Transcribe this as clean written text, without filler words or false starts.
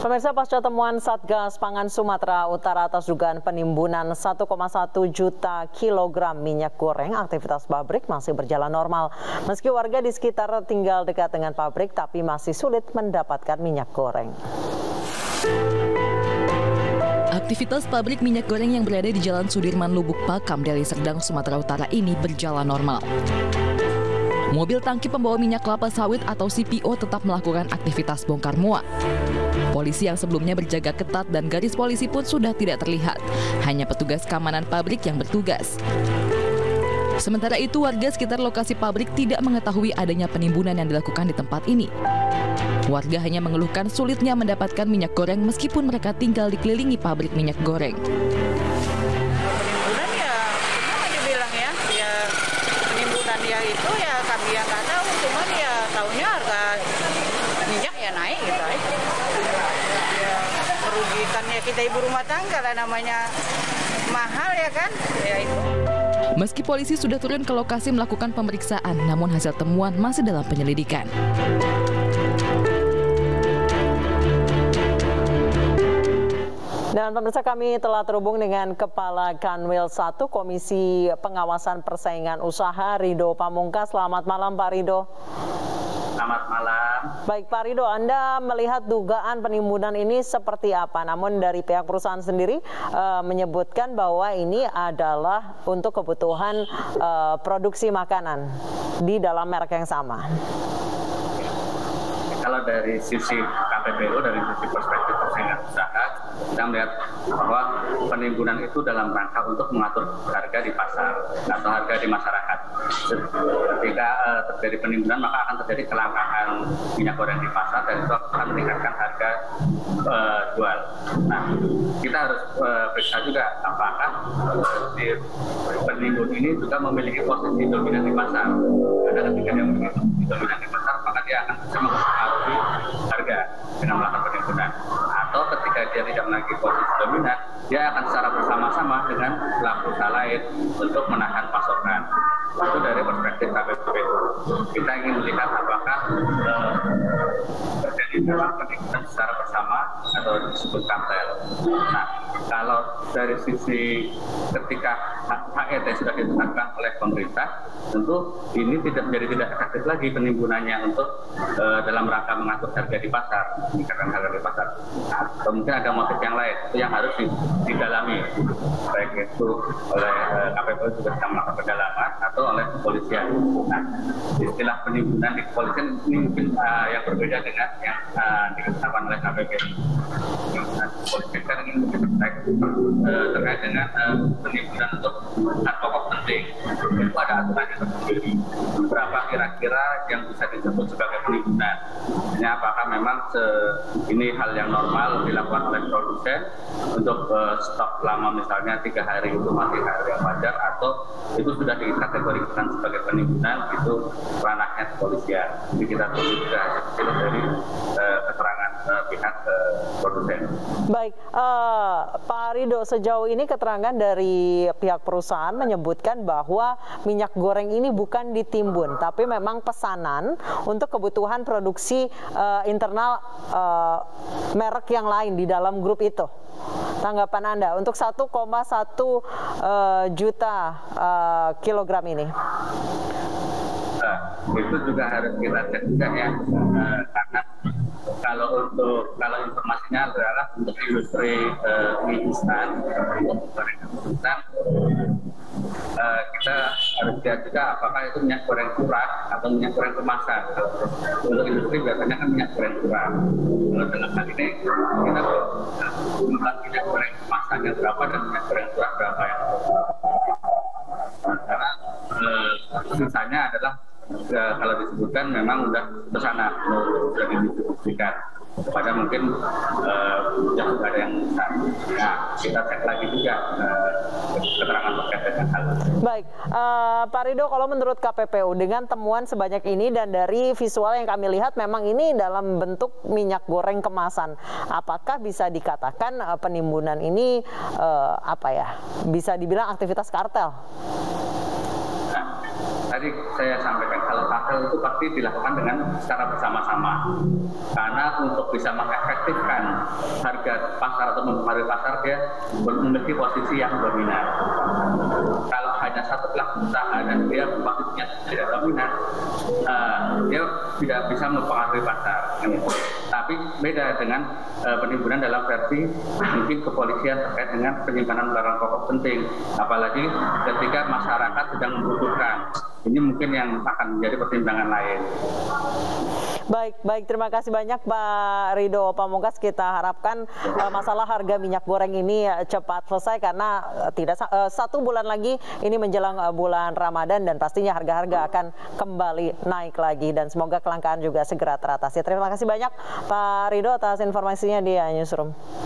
Pemirsa, pasca temuan Satgas Pangan Sumatera Utara atas dugaan penimbunan 1,1 juta kilogram minyak goreng, aktivitas pabrik masih berjalan normal. Meski warga di sekitar tinggal dekat dengan pabrik, tapi masih sulit mendapatkan minyak goreng. Aktivitas pabrik minyak goreng yang berada di Jalan Sudirman, Lubuk Pakam, Deli Serdang, Sumatera Utara ini berjalan normal. Mobil tangki pembawa minyak kelapa sawit atau CPO tetap melakukan aktivitas bongkar muat. Polisi yang sebelumnya berjaga ketat dan garis polisi pun sudah tidak terlihat. Hanya petugas keamanan pabrik yang bertugas. Sementara itu, warga sekitar lokasi pabrik tidak mengetahui adanya penimbunan yang dilakukan di tempat ini. Warga hanya mengeluhkan sulitnya mendapatkan minyak goreng meskipun mereka tinggal dikelilingi pabrik minyak goreng. Penimbunan ya, gimana dibilang ya penimbunan ya itu ya kami yang nggak tahu, cuman ya tahunya harga minyak ya naik gitu aja. Ya merugikan ya kita ibu rumah tangga lah, namanya mahal ya kan, ya itu. Meski polisi sudah turun ke lokasi melakukan pemeriksaan, namun hasil temuan masih dalam penyelidikan. Dan pemirsa, kami telah terhubung dengan Kepala Kanwil 1 Komisi Pengawasan Persaingan Usaha, Rido Pamungkas. Selamat malam, Pak Rido. Selamat malam. Baik, Pak Rido, Anda melihat dugaan penimbunan ini seperti apa? Namun dari pihak perusahaan sendiri menyebutkan bahwa ini adalah untuk kebutuhan produksi makanan di dalam merek yang sama. Kalau dari sisi KPPU, dari sisi perspektif persaingan usaha, kita melihat bahwa penimbunan itu dalam rangka untuk mengatur harga di pasar atau harga di masyarakat. Ketika terjadi penimbunan, maka akan terjadi kelangkaan minyak goreng di pasar dan itu akan meningkatkan harga jual. Nah, kita harus periksa juga apakah si penimbun ini juga memiliki posisi dominan di pasar. Karena ketika dia memiliki posisi dominan di pasar, maka dia akan bisa mempengaruhi harga dengan melakukan penimbunan. Atau ketika dia tidak memiliki posisi dominan, dia akan secara bersama-sama dengan pelaku usaha lain untuk menahan pasokan. Itu dari perspektif KPPU. Kita ingin melihat apakah terjadi dalam penimbunan secara bersama atau disebut kartel. Nah, kalau dari sisi ketika HET sudah ditetapkan oleh pemerintah, tentu ini tidak efektif lagi penimbunannya untuk dalam rangka mengatur harga di pasar, meningkatkan harga di pasar. Nah, mungkin ada motif yang lain itu yang harus didalami, baik itu oleh KPPU juga sedang melakukan pendalaman atau oleh kepolisian. Nah, istilah penimbunan di kepolisian ini mungkin yang berbeda dengan yang ditetapkan oleh KPPU. Kepolisian kan ingin terkait dengan penimbunan untuk pokok penting. Itu ada aturannya tersendiri. Berapa kira-kira yang bisa disebut sebagai penimbunan? Ini apakah memang ini hal yang normal dilakukan oleh produsen untuk stok lama misalnya 3 hari itu masih hal yang wajar, atau itu sudah dikategorikan sebagai penimbunan, itu ranahnya kepolisian. Jadi kita tunggu juga hasil dari keterangan pihak produsen. Baik, Pak Rido, sejauh ini keterangan dari pihak perusahaan menyebutkan bahwa minyak goreng ini bukan ditimbun, tapi memang pesanan untuk kebutuhan produksi internal merek yang lain di dalam grup itu. Tanggapan Anda untuk 1,1 juta kilogram ini? Itu juga harus kita cek juga ya, karena kalau informasinya adalah untuk industri mie instan, untuk goreng instan, kita harus lihat juga apakah itu minyak goreng curah atau minyak goreng kemasan. Untuk industri biasanya kan minyak goreng curah. Kalau dalam hal ini kita melihat minyak goreng kemasannya berapa dan minyak goreng curah berapa ya. Karena sisanya adalah kalau disebutkan memang sudah kesana, sudah didistribusikan kepada mungkin yang sudah ada yang besar. Nah, kita cek lagi juga keterangan terkait dengan hal itu. Baik, Pak Rido, kalau menurut KPPU dengan temuan sebanyak ini dan dari visual yang kami lihat memang ini dalam bentuk minyak goreng kemasan, apakah bisa dikatakan penimbunan ini bisa dibilang aktivitas kartel? tadi saya sampaikan kalau kartel itu pasti dilakukan dengan secara bersama-sama. Karena untuk bisa mengefektifkan harga pasar atau mempengaruhi pasar, dia memiliki posisi yang dominan. Kalau hanya satu pelaku usaha dan dia posisinya tidak dominan, dia tidak bisa mempengaruhi pasar. Tapi beda dengan penimbunan dalam versi mungkin kepolisian terkait dengan penyimpanan barang pokok penting, apalagi ketika masyarakat sedang membutuhkan. Ini mungkin yang akan menjadi pertimbangan lain. Baik, terima kasih banyak Pak Ridho Pamungkas. Kita harapkan masalah harga minyak goreng ini cepat selesai karena tidak 1 bulan lagi ini menjelang bulan Ramadan dan pastinya harga-harga akan kembali naik lagi dan semoga kelangkaan juga segera teratasi. Terima kasih banyak Pak Ridho atas informasinya di Newsroom.